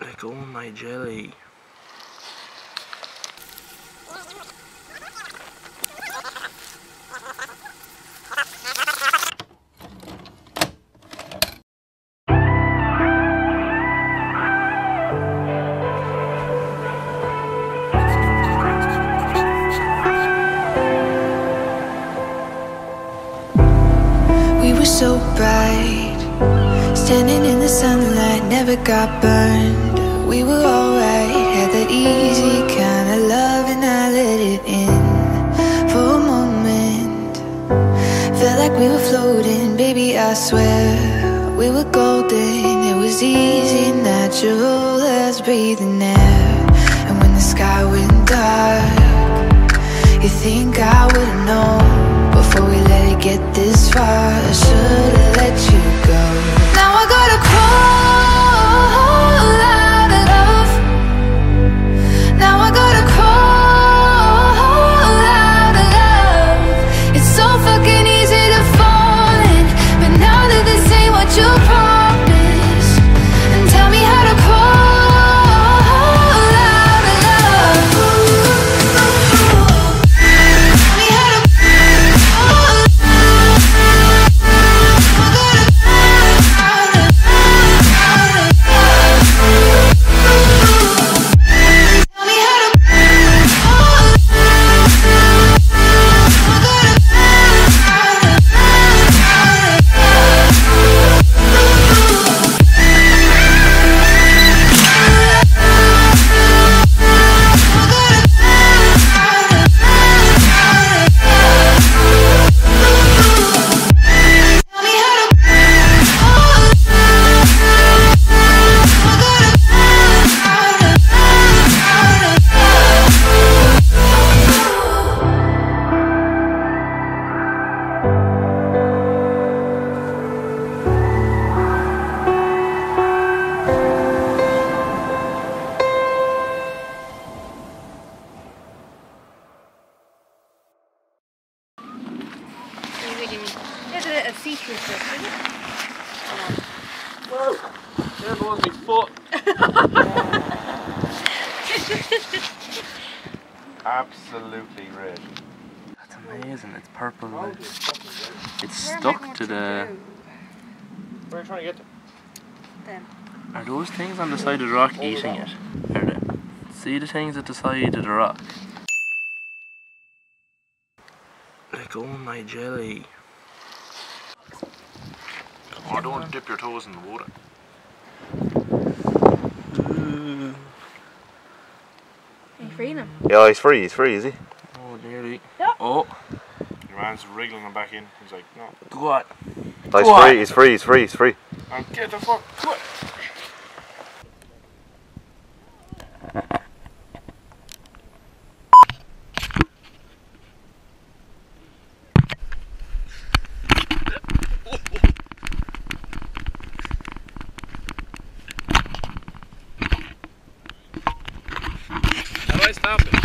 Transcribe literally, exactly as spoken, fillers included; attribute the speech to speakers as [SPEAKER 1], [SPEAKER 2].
[SPEAKER 1] Like, oh my jelly.
[SPEAKER 2] So bright, standing in the sunlight, never got burned. We were alright, had that easy kind of love, and I let it in for a moment. Felt like we were floating, baby, I swear we were golden. It was easy, natural as breathing air. And when the sky went dark, you think I would've known before we let it get this far. I should've let you go. Now I gotta crawl out of love. Now I gotta crawl out of love. It's so fucking easy to fall in, but now that this ain't what you promised, and tell me how to crawl out of love. Tell me how to
[SPEAKER 1] Whoa! Careful with my foot! Absolutely red. That's amazing, it's purple. It's stuck to the... Where are you trying to get to? Them. Are those things on the side of the rock eating it? Are they? See the things at the side of the rock? Like, oh my jelly. Oh, don't dip your toes in the water.
[SPEAKER 3] Are you freeing him?
[SPEAKER 4] Yeah, he's free, he's free, is he?
[SPEAKER 1] Oh, nearly.
[SPEAKER 3] Yep.
[SPEAKER 1] Oh.
[SPEAKER 5] Your man's wriggling him back in. He's like, no.
[SPEAKER 1] Go on.
[SPEAKER 4] Oh, he's
[SPEAKER 1] Go
[SPEAKER 4] free,
[SPEAKER 1] on.
[SPEAKER 4] he's free, he's free, he's free.
[SPEAKER 5] And get the fuck. Go on.
[SPEAKER 1] How do I stop it?